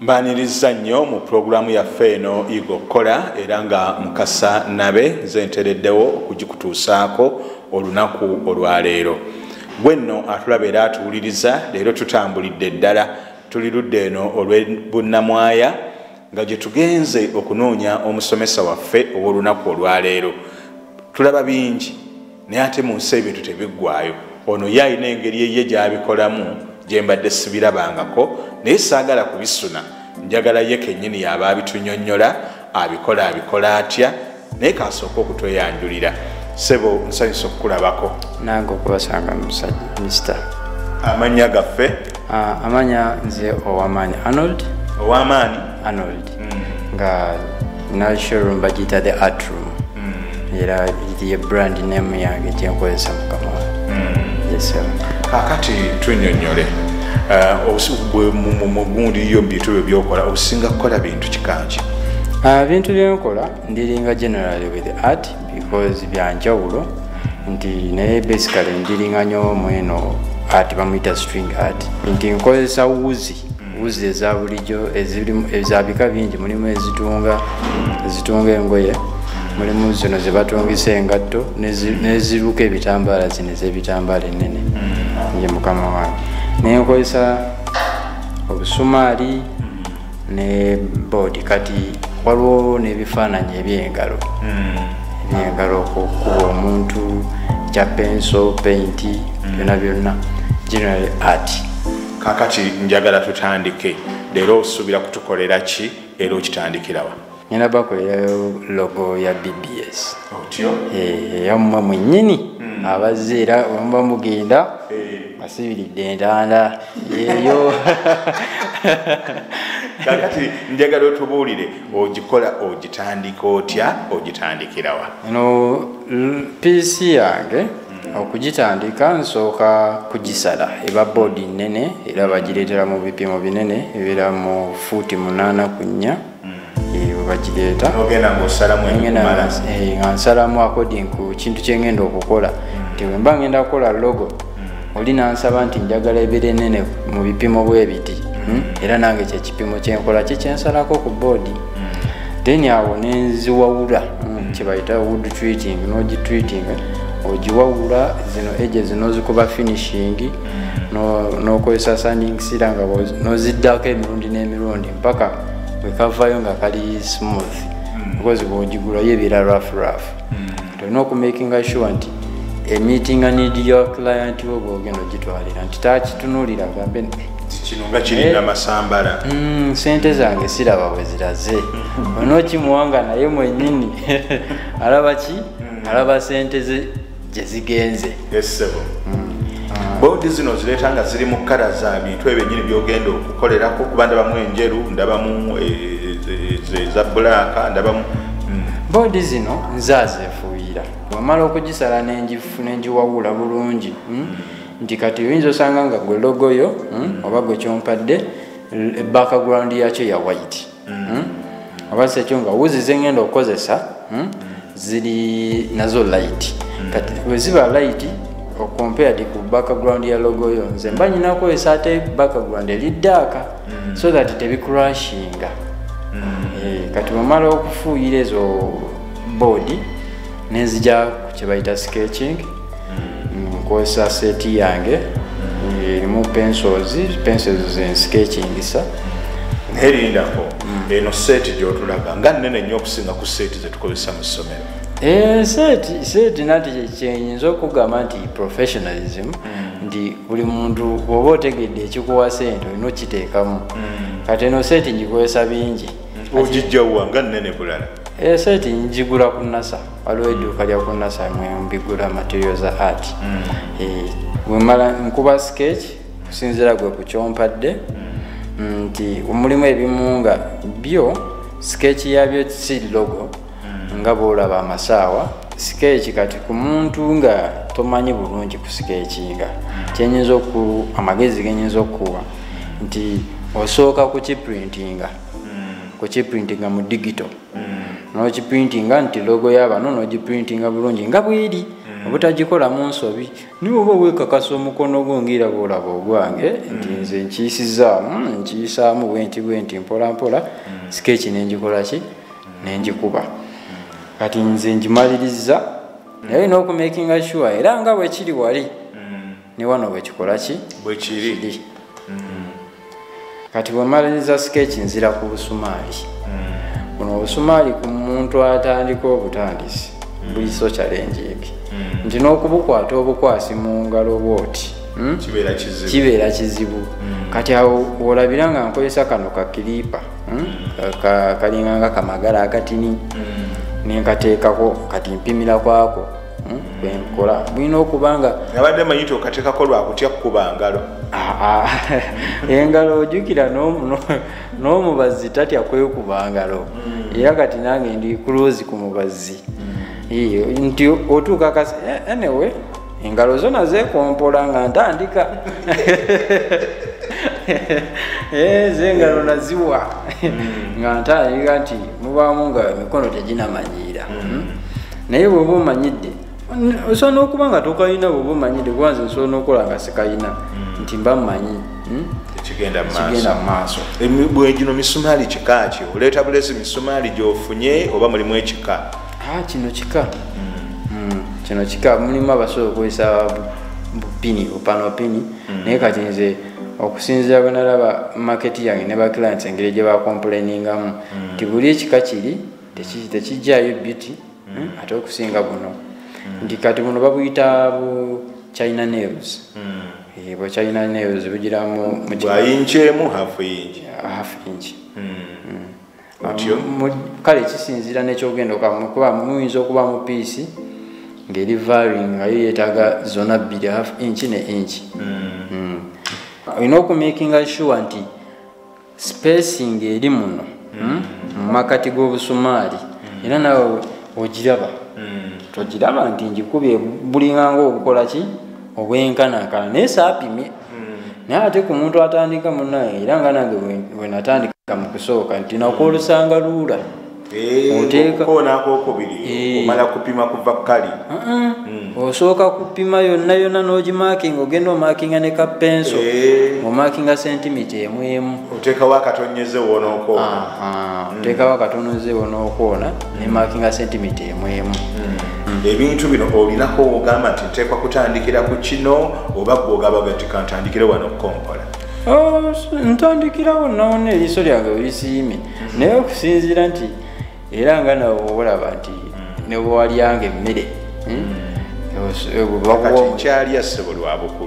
Mbaniriza nnyo mu programu yaffe eno Yiga Okukola era nga Mukasa nabe nze ntereddewo okugikutuusaako olunaku olwaleero. Gwe nno atulaba era atuwuliriza leero tutambulidde ddala tuli ludde eno olw'ebunnamwaya nga gye tugenze okunoonya omusomesa waffe ow'olunaku olwaleero. Tulaba bingi naye ate mu nsi ebintu tebiggwaayo. Ono ye alina engeri eye gy'abikolamu gye mbadde sibirabangako naye saagala kubisuna. Njagala ye kennyini yaba abitunnyonnyola abikola atya naye kasooka okutweyanjulira. Ssebo nsanyusa okukulabako. Nange okubasanga musajja Mr. Amannya gaffe? Amanya nze Owamaanyi Arnold. Owamaanyi Arnold. Nga National bagiyita the art room. Era ye brand name yange gye nkozesa mukama. Yes sir. Kakati tunnyonnyole. Mu gundi yo mbituwe byokola osinga kukola bintu kikanki? Bintu byenkola ndiringa generally with art because byanjawulo nti naye basically ndiringa nnyo mweno art bamuyita string art nti nkozesa wuzi eza bulijjo ezabika bingi mulimu ezitunga engoye mulimu zino ze batungisa engatto neziruka ebitambaala zino ez'ebitambaala ennene nje mukama wange naye nkozesa obusumaali ne board kati waliwo n'ebifaananyi eby'engalo okukuba omuntu kya penso paint byonna general art. Kakati njagala tutandike leero osuubira kutukolera ki era okitandikirawa? Ngenda bakolerayo logo ya BBS. Otyo? Yammwe mwennyini abazze era omuba mugenda asibiridde entanda eyo. Kakati njagala otubuulire ogikola ogitandika otya ogitandikirawa? PC yange okugitandika nsooka kugisala eba board nnene era bagireetera mu bipimo binene ebiira mu fuuti 8 ku 4 bagireeta nga nsalamu according ku kintu kyengenda okukola nti bwe mba ngenda kukola logo oli nansaba nti njagala ebeere ennene mu bipimo bwe biti era nange kyekipimo kyenkola kyekyensalako ku board then awo nenziwawula kyebayita wood treating n'ogitreating ogiwawula zino edge zino zikuba finishing n'okozesa sanding sira nga noziddako emirundi n'emirundi mpaka wekavayo nga kali smooth because bwogigulayo ebiira rough tolina okumakinga sure nti emeeting need your client wo bwogenda ogitwalira nti takitunuulira gambe kino nga kirina masambala sente zange siraba bwe ziraze onookimuwanga naye mwennyini alaba ki alaba sente ze gye zigenze. Yessebo boodi zino zireeta nga ziri mu kkala za bintu ebyo nnyini byogenda okukolerako kuba ndabamu enjeru ndabamu eza bbulaaka ndabamu boodi zino nzaazeefuuyira bwamala okugisala nengiwawula bulungi nti kati oyinza osanga nga gwe logoyo oba gwe kyompadde background yakyo ya white oba sekyo nga wuzi zengenda okukozesa ziri nazo light kati bwe ziba light compared ku background ya logoyo nze mba nyina kukozesa ate background eri dark so that tebicrashinga kati bwamala okufuuyira ezo board nenzija ku kyebayita sketching nkozesa seti yange erimu pencils zensketchingisa erindako eno seti gyotulaga nga nnene nnyo okusinga ku seti zetukozesa mu ssomero. Seti nati kyenyinza okugamba nti professionalism nti buli muntu bw'oba otegedde ekikuwa sente olina okiteekamu kati eno seti ngikozesa bingi. Ogijjawuwa nga nnene bulala? Seti njigula ku NASA waliwo edduuka lya ku NASA mbigula material za art. Bwemala nkuba sketch kusinziira gwe ku kyompadde nti omulimu ebimu nga byo sketch yabyo si logo nga bwolaba amasaawa sketch kati ku muntu nga tomanyi bulungi ku sketchinga kyenyinza amagezi genyinza okuwa nti osooka kukiprintinga mu digital n'okiprintinga nti logo y'abano n'ogiprintinga bulungi nga bwiri obutagikola mu nsobi niwe oba weekakasa omukono gwo ngira bwolaba ogwange nti nze nkiyisizaamu nkiyisaamu bwenti mpola mpola sketch nenjikola ki nenjikuba kati nze njimaliriza naye n'okumakinga sure era nga bwe kiri wali ne wano bwe kikola ki bwe kiri kati bwemaliriza sketch nzira ku busumaali buno obusumaali ku muntu atandika obutandisi buli so challenge nti n'okubukwata obukwasi mu ngalo bwoti kibeera kizibu kati awo olabira nga nkozesa kano kakiripa kalinganga kamagala akatini nenkateekako kati mpimira kwako kwenkola bulina okubanga abadde manyito okateekako lwakutya kukuba ngalo engalo ojjukira n'omubazi tatya kwekuba ngalo era kati nange ndi close ku mubazi nti otuuka kasi anyway engalo zona zekompola nga ntandika zengalo naziwa nga ntandika nti mubaamu nga emikono teginamanyira naye bw'oba omanyidde osobola n'okuba nga tokayina bw'oba omanyidde kubanze nsobola n'okola nga sikayina nti mba mmanyi kigenda mu maaso bwegino misumaali kika ki oleeta bulesi misumaali gyofunye oba mulimu ekika kino kika mulimu abasobola okukozesa bupini bupanopini naye kati nze okusinzira bwe nalaba maketi yange ne baclients engeri gye bakomplainingamu nti buli ekika kiri tekijjayo beauty ate okusinga buno nti kati buno babuyita bu China nails bwe China nails bugiramu bwayinkyemu half inch kale kisinzira nekyogenda okuba muyinza okuba mu piisi ngeri varying nga yo yeetaaga zona 2 half inch ne inch olina okumakinga sure nti spacing eri muno mu makati g'obusumaali era nawe ogiraba togiraba nti njikubye bulinganga obukola ki obwenkanankana naye saapimye naye ate ku muntu atandika munaye era nga nange bwe natandika mu kusooka nti nakwolusanga luula omala kupima kuva kali osooka kupima yonna yonna n'ogimakinga ogenda omakinga ne kapenso omakinga sentimita emu oteekawo akatonyeze wonookoona oteekawo akatoneze wonookoona ne makinga sentimita emu ebintu bino olinako ogamba nti nteekwa kutandikira ku kino oba gwogabaga nti kantandikire wano okukompola ntandikirawo nawona eriiso lyange welisiimye naye okusinziira nti era nga nawe olaba nti ne bwewalyanga emmere kati nkyalya ssebo lwa bukulu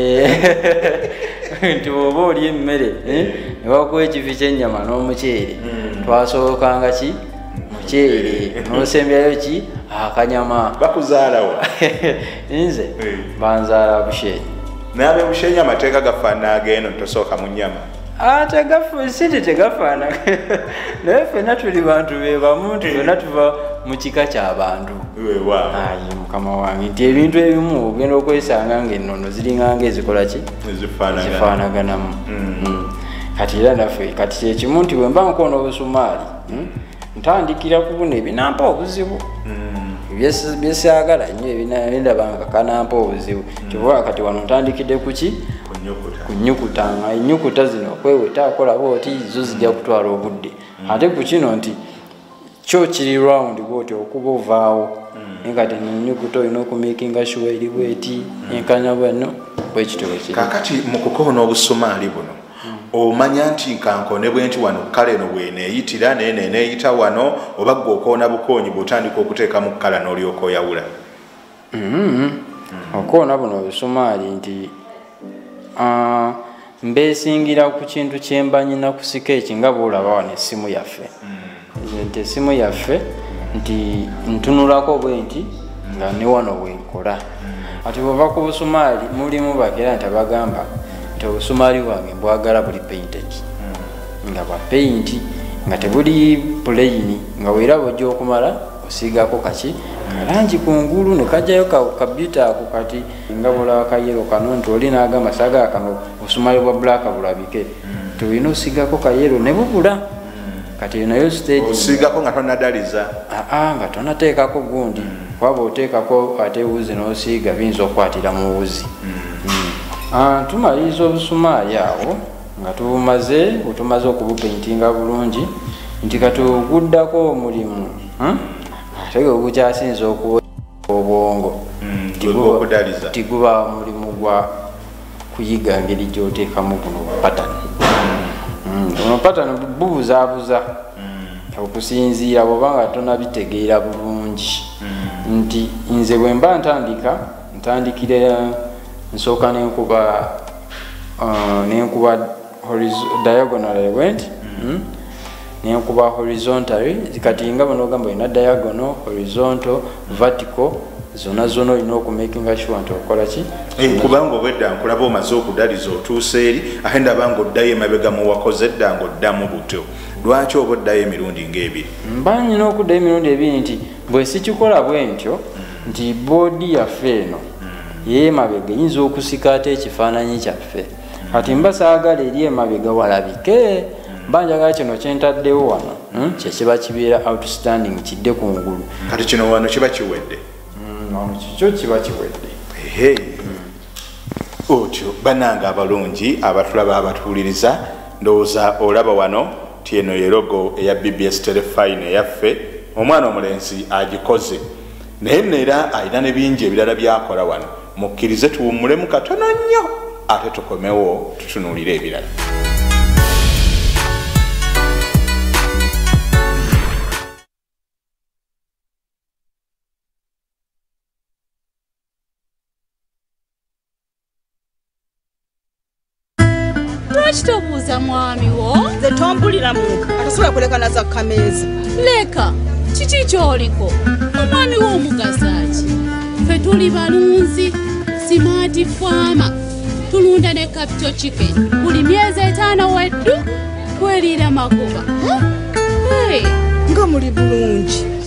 nti bwoba olya emmere newakuwa ekifi kyennyama n'omuceere twasookanga ki muceere n'osembyayo ki akanyama bakuzaalawa nze banzaala bushenyi nabe bushenyi amateeka gafaana ageno tosooka mu nnyama sente tegafaana naye ffenna tuli bantu bebamu nti fenna tuva mu kika ky'abantu mukama wange nti ebintu ebimu ogenda okwesanga ngaennono ziringanga ezikola ki zifaanaganamu kati era naffe kati kyekimu nti bwe mba nkoona obusumaali ntandikira ku buno ebinampa obuzibu byesaagala nnyo ebindaba nga kanampa obuzibu kibola kati wano ntandikidde kuki ku nnyukuta nga ennyukuta zino okweweta akolaba oti zo zijja kutwala obudde ate ku kino nti kyo kiri round bwoti okuba ovaawo naye kati ennyukuta olina okumakinga sure eri bweti enkanya bwano bwekitowe kiri kakati mu kukoona obusumaali buno omanya nti nkankone bwe nti wano kale no bweneeyitira naye neneeyita wano oba gwe okoona bukoonyi bw'otandika okuteeka mu kkala n'olyoka oyawula okoona buno obusumaali nti mbeesingira ku kintu kyembanyina ku sikeeki nga bwolaba wano essimu yaffe nti essimu yaffe nti ntunulako bwe nti nga ne wano bwenkola ati bwova ku busumaali mulimu bagera nti abagamba nti obusumaali bwange mbwagala buli painted nga bwa painti nga tebuli plain nga weeraba ojja okumala osiigako kaki kalangi kungulu ne kajjayo kabyuta ako kati nga bulaba kayero kano nti oli n'agamba saagala kano obusumaali bwa black bulabike tulina osigako kayero ne bubula kati nayo stage osiigako nga tonadaliza nga tonateekako gundi kwaba oteekako ate wuzi n'osiiga biyinza okukwatira mu wuzi. Tumaliriza obusumaali awo nga tumaze okubupaintinga bulungi nti katuguddako omulimu ate gwe gukyasinza okuwa obwongo tiguba mulimu gwa kuyiga ngeri gyoteekamu guno patani. Ono patani bubuzaabuza okusinziira bwobanga tonabitegeera bulungi nti nze bwe mba ntandikira nsooka nenkuba diagonal element nenkuba horizontally kati nga bano ogamba olina diagonal horizontal vertical zona olina okumakinga sure nti okola ki kubanga obwedda nkulaba omaze okudaliza otuuse eri ate ndaba nga oddayo emabega mu wakoze edda nga oddamu butyo. Lwaki oba oddayo emirundi ng'ebiri? Mba nyina okuddayo emirundi ebiri nti bwe sikikola bwe ntyo nti boodi yaffe eno y'emabega eyinza okusika ate ekifaananyi kyaffe kati mba saagala eri emabega walabike mba njagala kino kyentaddewo wano kyekiba kibeera outstanding kidde ku ngulu. Kati kino wano kiba kiwedde kikyo kiba kiwedde. Otyo bannange abalungi abatulaba abatuwuliriza ndowooza olaba wano ti eno ye logo eya BBS Terefayina yaffe omwana omulenzi agikoze naye neera alina ne bingi ebirala byakola wano. Mukkirize tuwummulemu katono nnyo ate tukomewo tutunuulire ebirala. Kitobuuza mwami wo nze tompulira muka atasobola kulekana za kameeza leka kiki kyoliko omwami wo omugaso ki ffe tuli balunzi smart farmer tulunda ne capital chicken buli myezi 5 weddu tweriira magoba nga muli bulungi